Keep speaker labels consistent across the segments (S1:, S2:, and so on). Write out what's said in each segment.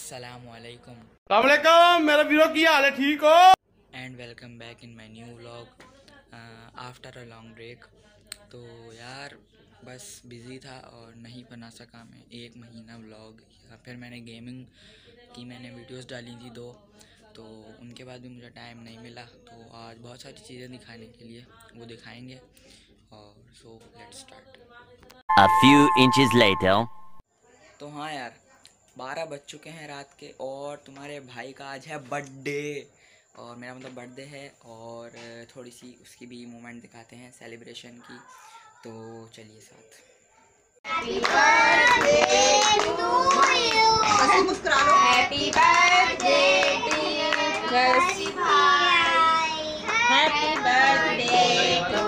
S1: अस्सलामुअलैकुम
S2: मेरा वीरो की हाल है, ठीक हो?
S1: And welcome back in my new vlog after a long break. तो यार बस बिज़ी था और नहीं बना सका मैं 1 महीना व्लॉग, या फिर मैंने गेमिंग की मैंने वीडियोस डाली थी 2, तो उनके बाद भी मुझे टाइम नहीं मिला। तो आज बहुत सारी चीज़ें दिखाने के लिए वो दिखाएंगे, और so let's start.
S3: A few inches later.
S1: तो हाँ यार, 12 बज चुके हैं रात के और तुम्हारे भाई का आज है बर्थडे, और मेरा मतलब बर्थडे है, और थोड़ी सी उसकी भी मोमेंट दिखाते हैं सेलिब्रेशन की। तो चलिए साथ।
S4: हैप्पी बर्थडे टू यू, मुस्कुरा लो। हैप्पी बर्थडे टू यू भाई, हैप्पी बर्थडे टू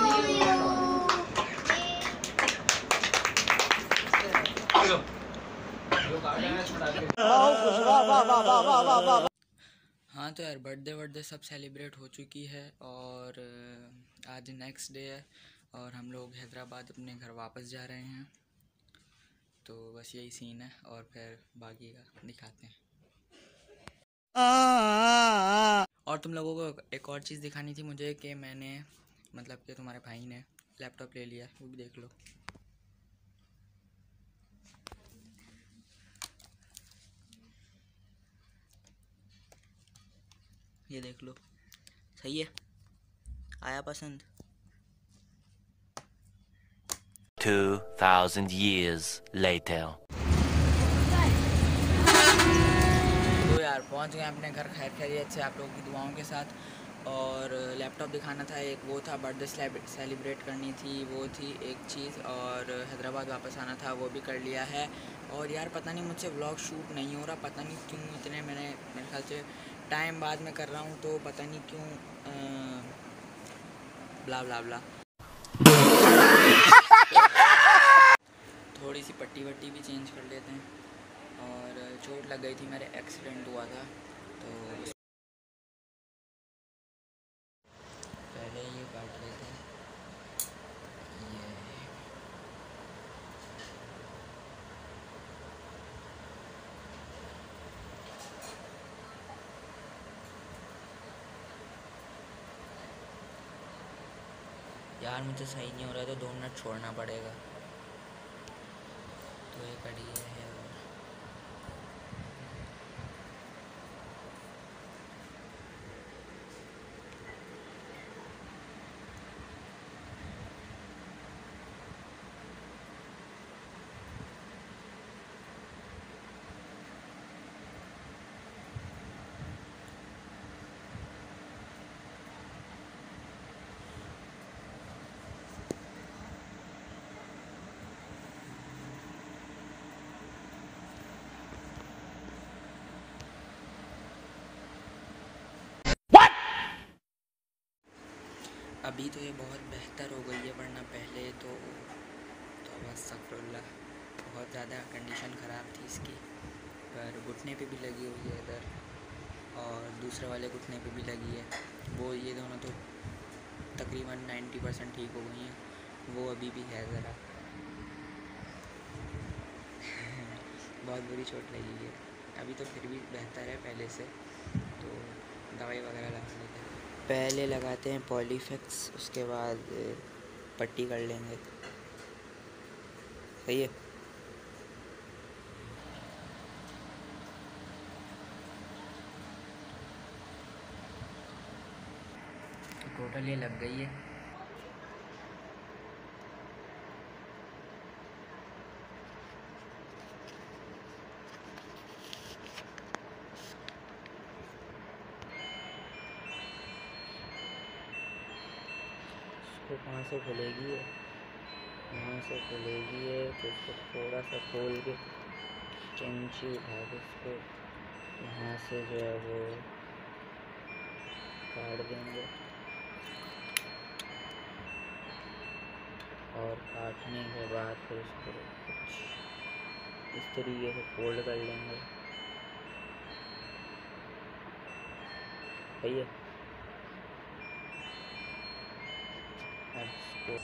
S1: हाँ तो यार बर्थडे सब सेलिब्रेट हो चुकी है, और आज नेक्स्ट डे है और हम लोग हैदराबाद अपने घर वापस जा रहे हैं। तो बस यही सीन है, और फिर बाकी का दिखाते हैं। और तुम लोगों को एक और चीज़ दिखानी थी मुझे, कि मैंने मतलब कि तुम्हारे भाई ने लैपटॉप ले लिया, वो भी देख लो। ये देख लो, सही है, आया पसंद।
S3: 2000 years later.
S1: तो यार पहुंच गए अपने घर खैर खैरियत से, आप लोगों की दुआओं के साथ। और लैपटॉप दिखाना था, एक वो था, बर्थडे सेलिब्रेट करनी थी वो थी एक चीज़, और हैदराबाद वापस आना था वो भी कर लिया है। और यार पता नहीं मुझसे व्लॉग शूट नहीं हो रहा, पता नहीं क्यों, इतने मेरे ख्याल से टाइम बाद में कर रहा हूँ, तो पता नहीं क्यों, ब्ला ब्ला ब्ला। थोड़ी सी पट्टी वट्टी भी चेंज कर लेते हैं। और चोट लग गई थी, मेरे एक्सीडेंट हुआ था, तो पहले ये काट लेते हैं। ये यार मुझे सही नहीं हो रहा, तो 2 मिनट छोड़ना पड़ेगा। तो ये कड़ी है, और अभी तो ये बहुत बेहतर हो गई है, वरना पहले तो बस अस्तगफुरुल्लाह, बहुत ज़्यादा कंडीशन ख़राब थी इसकी। पर घुटने पे भी लगी हुई है इधर, और दूसरे वाले घुटने पे भी लगी है। वो ये दोनों तो तकरीबन 90% ठीक हो गई हैं, वो अभी भी है ज़रा। बहुत बुरी चोट लगी है, अभी तो फिर भी बेहतर है पहले से। तो दवाई वगैरह लगा लेते हैं, पहले लगाते हैं पॉलीफिक्स, उसके बाद पट्टी कर लेंगे। सही है। तो टोटल ये लग गई है। इसको कहाँ से खुलेगी है, यहाँ से खुलेगी है, तो इसको थोड़ा सा खोल के कैंची उठा के इसको यहाँ से जो है वो काट देंगे, और काटने के बाद फिर इसको कुछ इस तरीके से फोल्ड कर लेंगे। सही है। अब इसको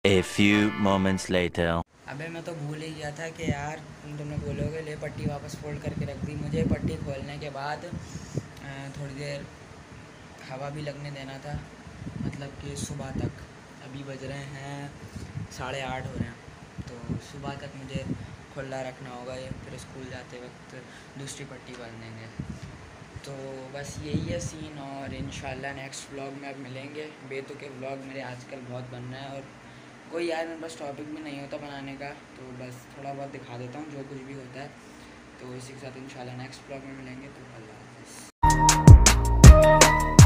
S3: A few moments later.
S1: अबे मैं तो भूल ही गया था कि यार तुमने बोलोगे ले पट्टी वापस फोल्ड करके रख दी। मुझे पट्टी खोलने के बाद थोड़ी देर हवा भी लगने देना था, मतलब कि सुबह तक। अभी बज रहे हैं 8:30 हो रहे हैं, तो सुबह तक मुझे खुला रखना होगा ये, फिर स्कूल जाते वक्त दूसरी पट्टी बांध देंगे। तो बस यही है सीन, और इंशाल्लाह नेक्स्ट व्लॉग में अब मिलेंगे। बेतुके व्लॉग मेरे आजकल बहुत बन रहे हैं, और कोई यार मेरे पास टॉपिक भी नहीं होता बनाने का, तो बस थोड़ा बहुत दिखा देता हूँ जो कुछ भी होता है। तो इसी के साथ इंशाल्लाह नेक्स्ट व्लॉग में मिलेंगे। तो अल्लाह हाफ़िज़।